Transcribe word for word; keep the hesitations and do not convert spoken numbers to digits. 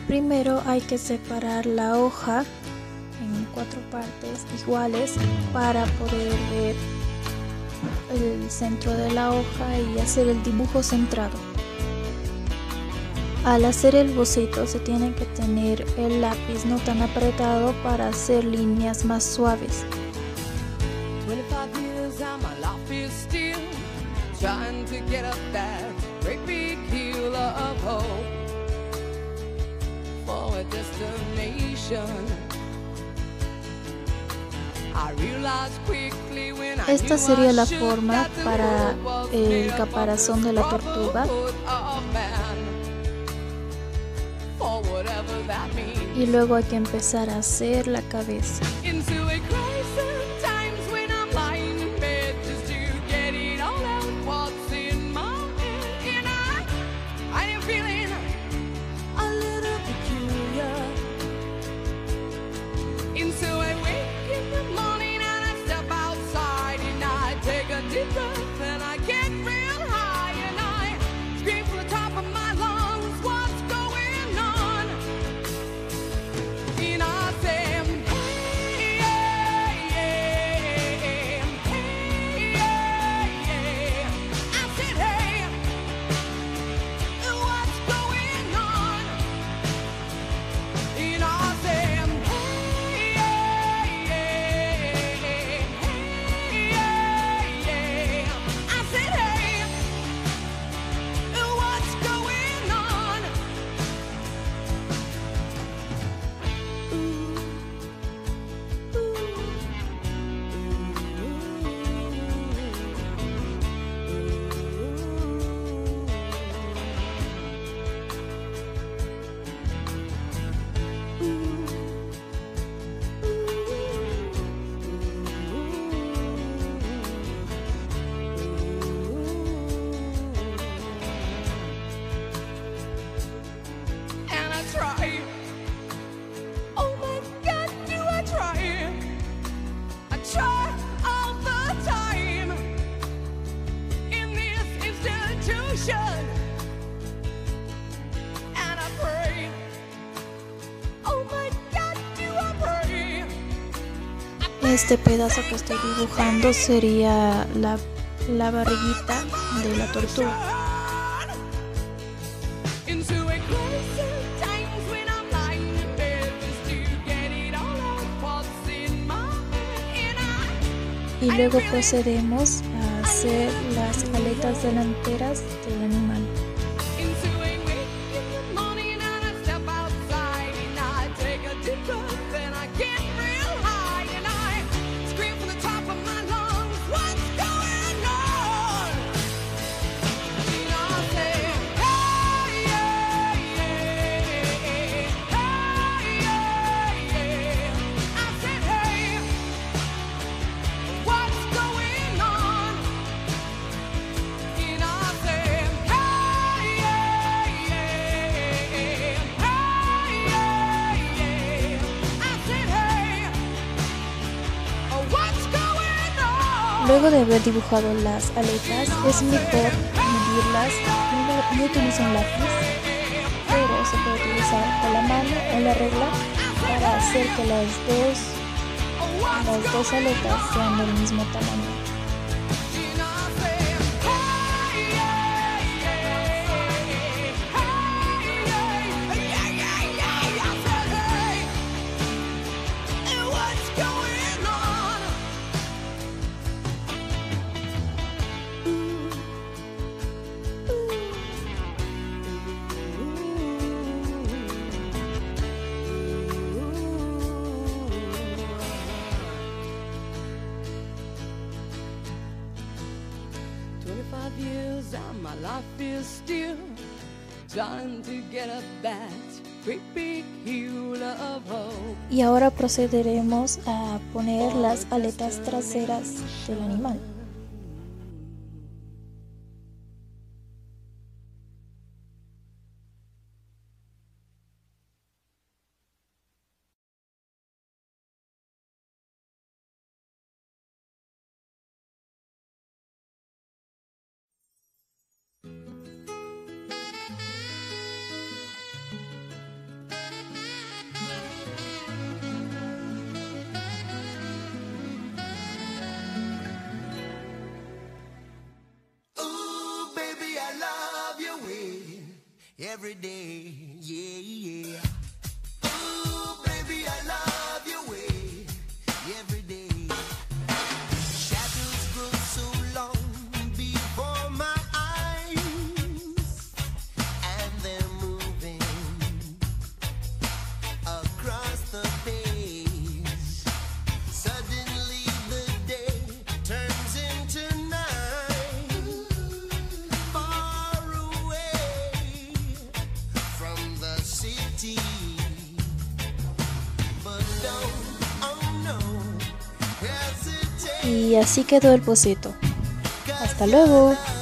Primero hay que separar la hoja en cuatro partes iguales para poder ver el centro de la hoja y hacer el dibujo centrado. Al hacer el boceto se tiene que tener el lápiz no tan apretado para hacer líneas más suaves. Esta sería la forma para el caparazón de la tortuga. Y luego hay que empezar a hacer la cabeza. Este pedazo que estoy dibujando sería la, la barriguita de la tortuga. Y luego procedemos a hacer las aletas delanteras del animal. Luego de haber dibujado las aletas, es mejor medirlas. Yo utilizo un lápiz, pero se puede utilizar con la mano o la regla para hacer que las dos, las dos aletas sean del mismo tamaño. Y ahora procederemos a poner las aletas traseras del animal. every day, yeah, yeah. Ooh, baby, I love your way every day. Shadows grow so long before my eyes, and they're moving across the page. Suddenly the day turns into night, far away from the city. But don't, oh no, hesitate. Y así quedó el boceto. Hasta luego.